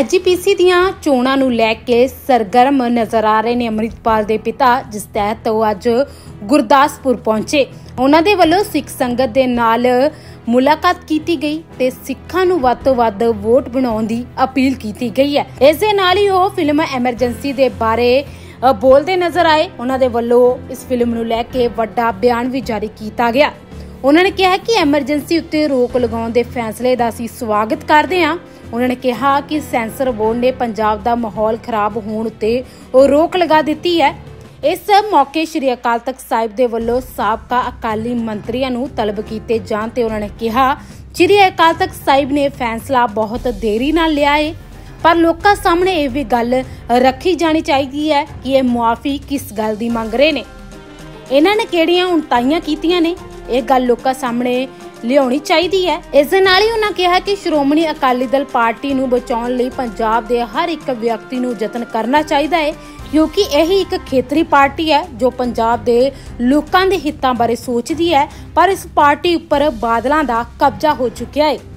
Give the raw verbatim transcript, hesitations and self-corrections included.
S ਜੀ ਪੀ ਸੀ ਦੀਆਂ ਚੋਣਾਂ ਨੂੰ ਲੈ ਕੇ ਸਰਗਰਮ ਨਜ਼ਰ ਆ ਰਹੇ ਨੇ ਅੰਮ੍ਰਿਤਪਾਲ ਦੇ ਪਿਤਾ, ਜਿਸ ਤਹਿਤ ਉਹ ਅੱਜ ਗੁਰਦਾਸਪੁਰ ਪਹੁੰचे। ਉਹਨਾਂ ਦੇ ਵੱਲੋਂ ਸਿੱਖ ਸੰਗਤ ਦੇ ਨਾਲ ਮੁਲਾਕਾਤ ਕੀਤੀ ਗਈ ਤੇ ਸਿੱਖਾਂ ਨੂੰ ਵੱਧ ਤੋਂ ਵੱਧ ਵੋਟ ਬਣਾਉਣ ਦੀ ਅਪੀਲ ਕੀਤੀ ਗਈ ਹੈ। ਇਸ ਦੇ ਨਾਲ ਹੀ ਉਹ ਫਿਲਮ ਐਮਰਜੈਂਸੀ ਦੇ ਬਾਰੇ ਬੋਲਦੇ ਨਜ਼ਰ ਆਏ। ਉਹਨਾਂ ਦੇ ਵੱਲੋਂ ਇਸ ਫਿਲਮ ਨੂੰ ਲੈ ਕੇ ਵੱਡਾ ਬਿਆਨ ਵੀ ਜਾਰੀ ਕੀਤਾ ਗਿਆ। ਉਹਨਾਂ ਨੇ ਕਿਹਾ ਕਿ ਐਮਰਜੈਂਸੀ ਉੱਤੇ ਰੋਕ ਲਗਾਉਣ ਦੇ ਫੈਸਲੇ ਦਾ ਅਸੀਂ ਸਵਾਗਤ ਕਰਦੇ ਹਾਂ। ਉਹਨਾਂ ਨੇ ਕਿਹਾ ਕਿ ਸੈਂਸਰ ਬੋਰਡ ਨੇ ਪੰਜਾਬ ਦਾ ਮਾਹੌਲ ਖਰਾਬ ਹੋਣ ਉੱਤੇ ਉਹ ਰੋਕ ਲਗਾ ਦਿੱਤੀ ਹੈ। ਇਸ ਮੌਕੇ ਸ਼੍ਰੀ ਅਕਾਲ ਤਖਤ ਸਾਹਿਬ ਦੇ ਵੱਲੋਂ ਸਾਬਕਾ ਅਕਾਲੀ ਮੰਤਰੀਆਂ ਨੂੰ ਤਲਬ ਕੀਤੇ ਜਾਣ ਤੇ ਉਹਨਾਂ ਨੇ ਕਿਹਾ ਸ਼੍ਰੀ ਅਕਾਲ ਤਖਤ ਸਾਹਿਬ ਨੇ ਫੈਸਲਾ ਬਹੁਤ ਦੇਰੀ ਨਾਲ ਲਿਆ ਹੈ, ਪਰ ਲੋਕਾਂ ਸਾਹਮਣੇ ਇਹ ਵੀ ਗੱਲ ਰੱਖੀ ਜਾਣੀ ਚਾਹੀਦੀ ਹੈ ਕਿ ਇਹ ਮੁਆਫੀ ਕਿਸ ਗੱਲ ਦੀ ਮੰਗ ਰਹੇ ਨੇ, ਇਹਨਾਂ ਨੇ ਕਿਹੜੀਆਂ ਉਣਤਾਈਆਂ ਕੀਤੀਆਂ ਨੇ, ਇਹ ਗੱਲ ਲੋਕਾਂ ਸਾਹਮਣੇ ਲਿਆਉਣੀ ਚਾਹੀਦੀ ਹੈ। ਇਸ ਦੇ ਨਾਲ ਹੀ ਉਹਨਾਂ ਕਿਹਾ ਕਿ ਸ਼੍ਰੋਮਣੀ ਅਕਾਲੀ ਦਲ ਪਾਰਟੀ ਨੂੰ ਬਚਾਉਣ ਲਈ ਪੰਜਾਬ ਦੇ ਹਰ ਇੱਕ ਵਿਅਕਤੀ ਨੂੰ ਯਤਨ ਕਰਨਾ ਚਾਹੀਦਾ ਹੈ, ਕਿਉਂਕਿ ਇਹ ਇੱਕ ਖੇਤਰੀ ਪਾਰਟੀ ਹੈ ਜੋ ਪੰਜਾਬ ਦੇ ਲੋਕਾਂ ਦੇ ਹਿੱਤਾਂ ਬਾਰੇ ਸੋਚਦੀ ਹੈ, ਪਰ ਇਸ ਪਾਰਟੀ ਉੱਪਰ ਬਾਦਲਾਂ ਦਾ ਕਬਜ਼ਾ ਹੋ ਚੁੱਕਿਆ ਹੈ।